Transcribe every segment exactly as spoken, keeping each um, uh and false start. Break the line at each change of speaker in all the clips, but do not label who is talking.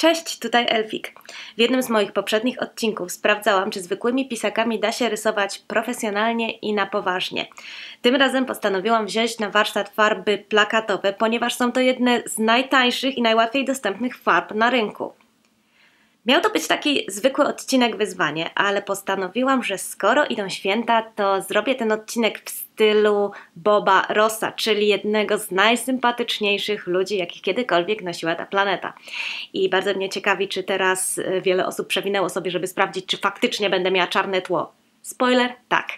Cześć, tutaj Elfik. W jednym z moich poprzednich odcinków sprawdzałam, czy zwykłymi pisakami da się rysować profesjonalnie i na poważnie. Tym razem postanowiłam wziąć na warsztat farby plakatowe, ponieważ są to jedne z najtańszych i najłatwiej dostępnych farb na rynku. Miał to być taki zwykły odcinek wyzwanie, ale postanowiłam, że skoro idą święta, to zrobię ten odcinek w stylu Boba Rossa, czyli jednego z najsympatyczniejszych ludzi, jakich kiedykolwiek nosiła ta planeta. I bardzo mnie ciekawi, czy teraz wiele osób przewinęło sobie, żeby sprawdzić, czy faktycznie będę miała czarne tło. Spoiler, tak.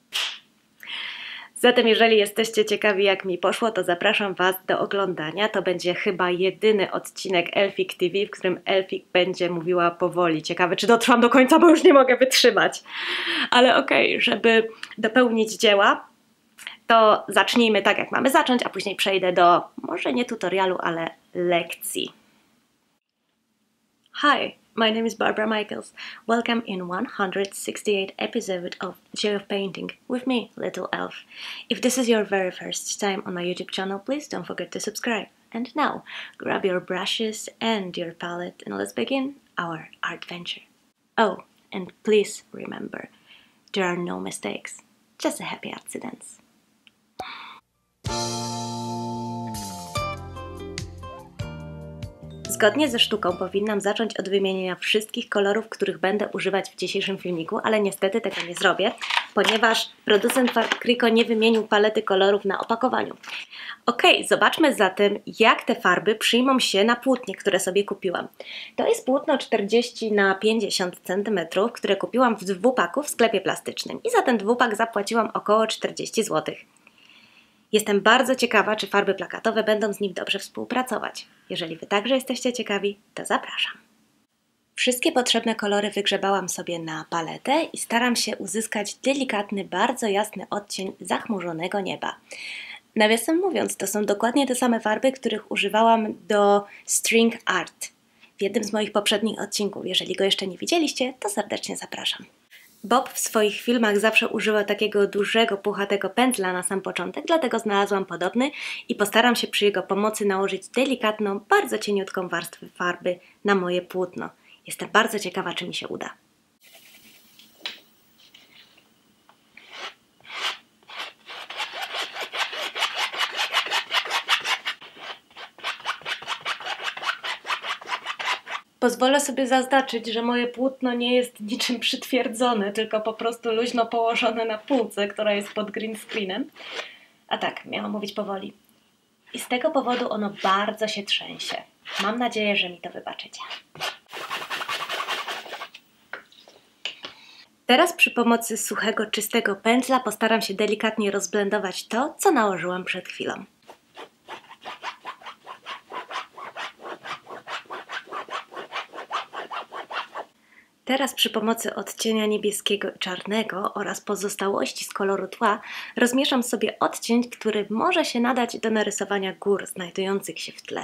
Zatem jeżeli jesteście ciekawi, jak mi poszło, to zapraszam Was do oglądania. To będzie chyba jedyny odcinek Elfik T V, w którym Elfik będzie mówiła powoli. Ciekawe, czy dotrwam do końca, bo już nie mogę wytrzymać. Ale okej, okay, żeby dopełnić dzieła, to zacznijmy tak, jak mamy zacząć, a później przejdę do, może nie tutorialu, ale lekcji. Hi, my name is Barbara Michaels. Welcome in one hundred sixty-eighth episode of Joy of Painting with me, Little Elf. If this is your very first time on my YouTube channel, please don't forget to subscribe. And now, grab your brushes and your palette and let's begin our art adventure. Oh, and please remember, there are no mistakes, just a happy accidents. Zgodnie ze sztuką powinnam zacząć od wymienienia wszystkich kolorów, których będę używać w dzisiejszym filmiku, ale niestety tego nie zrobię, ponieważ producent farb Kriko nie wymienił palety kolorów na opakowaniu. Ok, zobaczmy zatem, jak te farby przyjmą się na płótnie, które sobie kupiłam. To jest płótno czterdzieści na pięćdziesiąt centymetrów, które kupiłam w dwupaku w sklepie plastycznym i za ten dwupak zapłaciłam około czterdzieści złotych. Jestem bardzo ciekawa, czy farby plakatowe będą z nim dobrze współpracować. Jeżeli Wy także jesteście ciekawi, to zapraszam. Wszystkie potrzebne kolory wygrzebałam sobie na paletę i staram się uzyskać delikatny, bardzo jasny odcień zachmurzonego nieba. Nawiasem mówiąc, to są dokładnie te same farby, których używałam do String Art w jednym z moich poprzednich odcinków. Jeżeli go jeszcze nie widzieliście, to serdecznie zapraszam. Bob w swoich filmach zawsze używa takiego dużego, puchatego pędzla na sam początek, dlatego znalazłam podobny i postaram się przy jego pomocy nałożyć delikatną, bardzo cieniutką warstwę farby na moje płótno. Jestem bardzo ciekawa, czy mi się uda. Pozwolę sobie zaznaczyć, że moje płótno nie jest niczym przytwierdzone, tylko po prostu luźno położone na półce, która jest pod green screenem. A tak, miałam mówić powoli. I z tego powodu ono bardzo się trzęsie. Mam nadzieję, że mi to wybaczycie. Teraz przy pomocy suchego, czystego pędzla postaram się delikatnie rozblendować to, co nałożyłam przed chwilą. Teraz przy pomocy odcienia niebieskiego i czarnego oraz pozostałości z koloru tła rozmieszam sobie odcień, który może się nadać do narysowania gór znajdujących się w tle.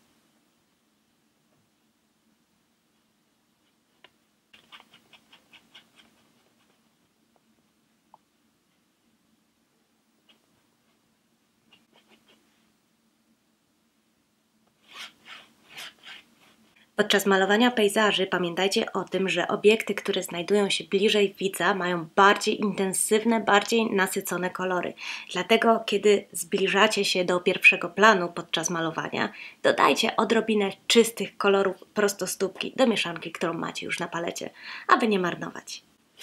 Podczas malowania pejzaży pamiętajcie o tym, że obiekty, które znajdują się bliżej widza, mają bardziej intensywne, bardziej nasycone kolory. Dlatego, kiedy zbliżacie się do pierwszego planu podczas malowania, dodajcie odrobinę czystych kolorów prostostópki do mieszanki, którą macie już na palecie, aby nie marnować.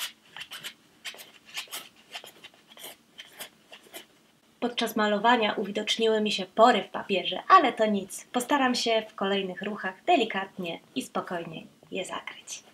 Podczas malowania uwidoczniły mi się pory w papierze, ale to nic. Postaram się w kolejnych ruchach delikatnie i spokojnie je zakryć.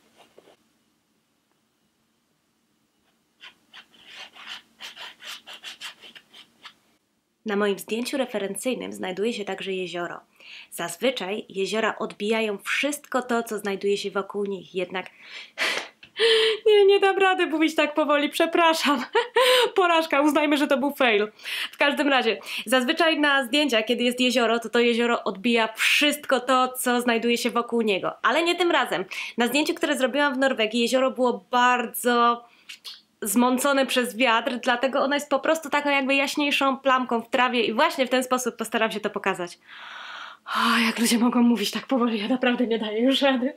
Na moim zdjęciu referencyjnym znajduje się także jezioro. Zazwyczaj jeziora odbijają wszystko to, co znajduje się wokół nich, jednak... Nie, nie dam rady mówić tak powoli, przepraszam. Porażka, uznajmy, że to był fail. W każdym razie, zazwyczaj na zdjęciach, kiedy jest jezioro, to to jezioro odbija wszystko to, co znajduje się wokół niego. Ale nie tym razem. Na zdjęciu, które zrobiłam w Norwegii, jezioro było bardzo zmącone przez wiatr, dlatego ono jest po prostu taką jakby jaśniejszą plamką w trawie i właśnie w ten sposób postaram się to pokazać. O, jak ludzie mogą mówić tak powoli, ja naprawdę nie daję już rady.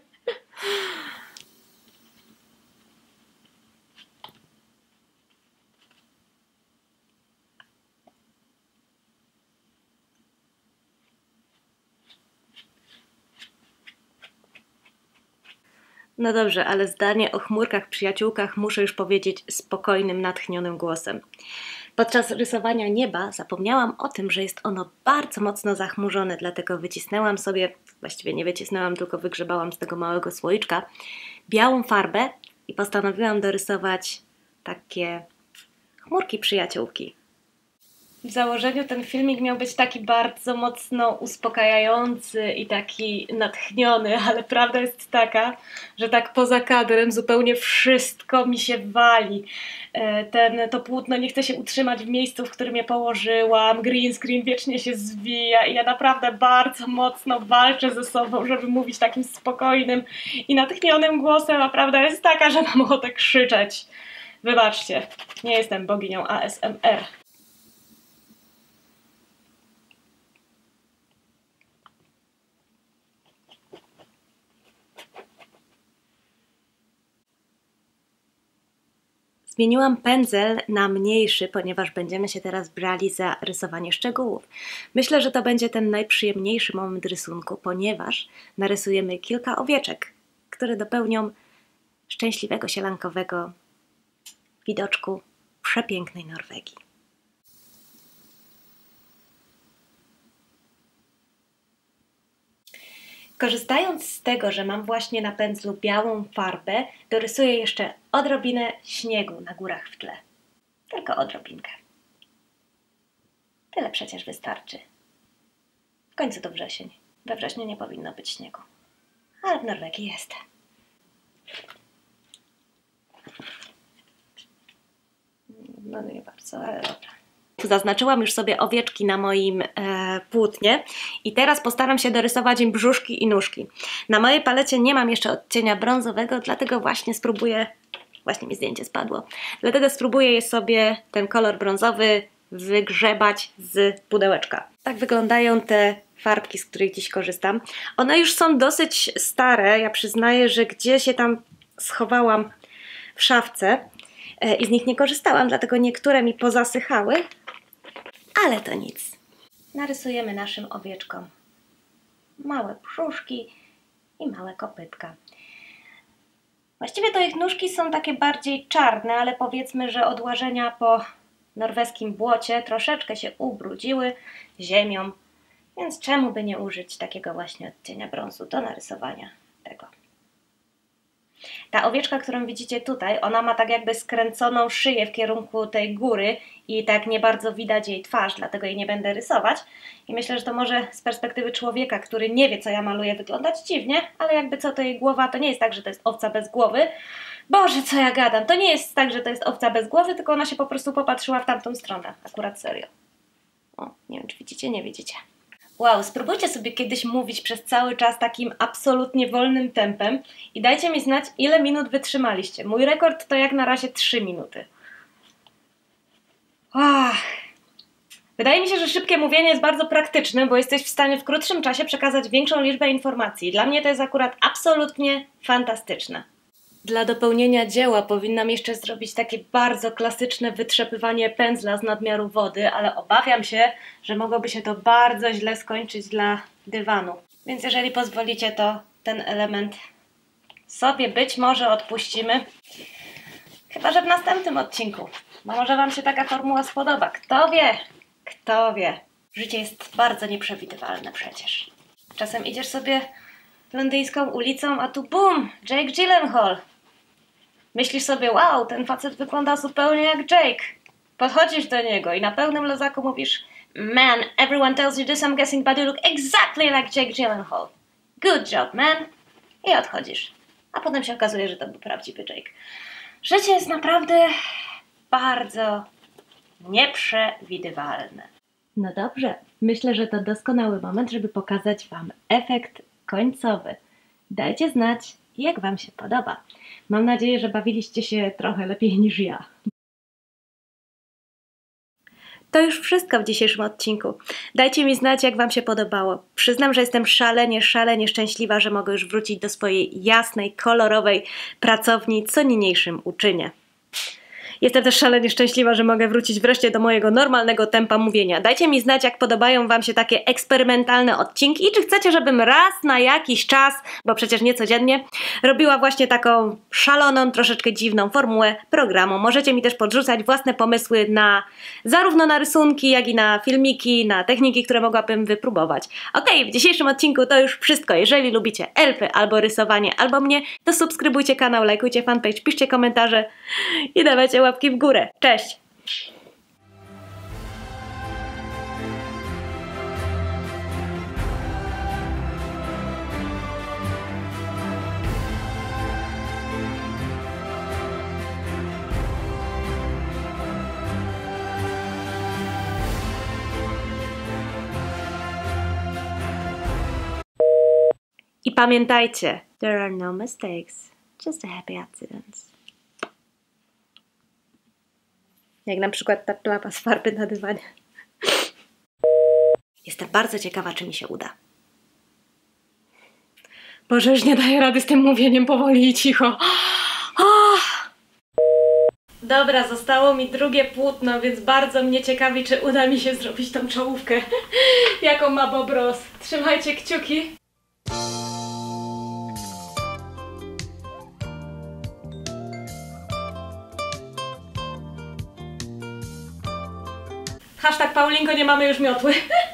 No dobrze, ale zdanie o chmurkach, przyjaciółkach muszę już powiedzieć spokojnym, natchnionym głosem. Podczas rysowania nieba zapomniałam o tym, że jest ono bardzo mocno zachmurzone, dlatego wycisnęłam sobie, właściwie nie wycisnęłam, tylko wygrzebałam z tego małego słoiczka, białą farbę i postanowiłam dorysować takie chmurki przyjaciółki. W założeniu ten filmik miał być taki bardzo mocno uspokajający i taki natchniony, ale prawda jest taka, że tak poza kadrem zupełnie wszystko mi się wali. Ten, to płótno nie chce się utrzymać w miejscu, w którym je położyłam, green screen wiecznie się zwija i ja naprawdę bardzo mocno walczę ze sobą, żeby mówić takim spokojnym i natchnionym głosem, a prawda jest taka, że mam ochotę krzyczeć. Wybaczcie, nie jestem boginią A S M R. Zmieniłam pędzel na mniejszy, ponieważ będziemy się teraz brali za rysowanie szczegółów. Myślę, że to będzie ten najprzyjemniejszy moment rysunku, ponieważ narysujemy kilka owieczek, które dopełnią szczęśliwego sielankowego widoczku przepięknej Norwegii. Korzystając z tego, że mam właśnie na pędzlu białą farbę, dorysuję jeszcze odrobinę śniegu na górach w tle. Tylko odrobinkę. Tyle przecież wystarczy. W końcu to wrzesień. We wrześniu nie powinno być śniegu. Ale w Norwegii jest. No nie bardzo, ale dobra. Zaznaczyłam już sobie owieczki na moim e, płótnie i teraz postaram się dorysować im brzuszki i nóżki. Na mojej palecie nie mam jeszcze odcienia brązowego, dlatego właśnie spróbuję, właśnie mi zdjęcie spadło, dlatego spróbuję je sobie, ten kolor brązowy, wygrzebać z pudełeczka. Tak wyglądają te farbki, z których dziś korzystam. One już są dosyć stare, ja przyznaję, że gdzieś je tam schowałam w szafce e, i z nich nie korzystałam, dlatego niektóre mi pozasychały. Ale to nic. Narysujemy naszym owieczkom małe brzuszki i małe kopytka. Właściwie to ich nóżki są takie bardziej czarne, ale powiedzmy, że odłożenia po norweskim błocie troszeczkę się ubrudziły ziemią, więc czemu by nie użyć takiego właśnie odcienia brązu do narysowania tego. Ta owieczka, którą widzicie tutaj, ona ma tak jakby skręconą szyję w kierunku tej góry i tak nie bardzo widać jej twarz, dlatego jej nie będę rysować. I myślę, że to może z perspektywy człowieka, który nie wie, co ja maluję, wyglądać dziwnie, ale jakby co, to jej głowa to nie jest tak, że to jest owca bez głowy. Boże, co ja gadam, to nie jest tak, że to jest owca bez głowy, tylko ona się po prostu popatrzyła w tamtą stronę, akurat serio. O, nie wiem, czy widzicie, nie widzicie. Wow, spróbujcie sobie kiedyś mówić przez cały czas takim absolutnie wolnym tempem i dajcie mi znać, ile minut wytrzymaliście. Mój rekord to jak na razie trzy minuty. Ach. Wydaje mi się, że szybkie mówienie jest bardzo praktyczne, bo jesteś w stanie w krótszym czasie przekazać większą liczbę informacji. Dla mnie to jest akurat absolutnie fantastyczne. Dla dopełnienia dzieła powinnam jeszcze zrobić takie bardzo klasyczne wytrzepywanie pędzla z nadmiaru wody, ale obawiam się, że mogłoby się to bardzo źle skończyć dla dywanu. Więc jeżeli pozwolicie, to ten element sobie być może odpuścimy. Chyba że w następnym odcinku, bo może Wam się taka formuła spodoba. Kto wie? Kto wie? Życie jest bardzo nieprzewidywalne przecież. Czasem idziesz sobie londyńską ulicą, a tu bum! Jake Gyllenhaal. Myślisz sobie, wow, ten facet wygląda zupełnie jak Jake. Podchodzisz do niego i na pełnym luzaku mówisz, man, everyone tells you this, I'm guessing, but you look exactly like Jake Gyllenhaal. Good job, man. I odchodzisz. A potem się okazuje, że to był prawdziwy Jake. Życie jest naprawdę bardzo nieprzewidywalne. No dobrze, myślę, że to doskonały moment, żeby pokazać Wam efekt końcowy. Dajcie znać, jak Wam się podoba. Mam nadzieję, że bawiliście się trochę lepiej niż ja. To już wszystko w dzisiejszym odcinku. Dajcie mi znać, jak Wam się podobało. Przyznam, że jestem szalenie, szalenie szczęśliwa, że mogę już wrócić do swojej jasnej, kolorowej pracowni, co niniejszym uczynię. Jestem też szalenie szczęśliwa, że mogę wrócić wreszcie do mojego normalnego tempa mówienia. Dajcie mi znać, jak podobają Wam się takie eksperymentalne odcinki i czy chcecie, żebym raz na jakiś czas, bo przecież nie codziennie, robiła właśnie taką szaloną, troszeczkę dziwną formułę programu. Możecie mi też podrzucać własne pomysły na zarówno na rysunki, jak i na filmiki, na techniki, które mogłabym wypróbować. Okej, w dzisiejszym odcinku to już wszystko. Jeżeli lubicie elfy, albo rysowanie, albo mnie, to subskrybujcie kanał, lajkujcie fanpage, piszcie komentarze i dawajcie łapki w górę. Cześć! I pamiętajcie, there are no mistakes, just a happy accidents. Jak na przykład ta plama z farby na dywanie. Jestem bardzo ciekawa, czy mi się uda. Boże, już nie daję rady z tym mówieniem powoli i cicho. Oh! Dobra, zostało mi drugie płótno, więc bardzo mnie ciekawi, czy uda mi się zrobić tą czołówkę, jaką ma Bob Ross. Trzymajcie kciuki. Hashtag Paulinko, nie mamy już miotły.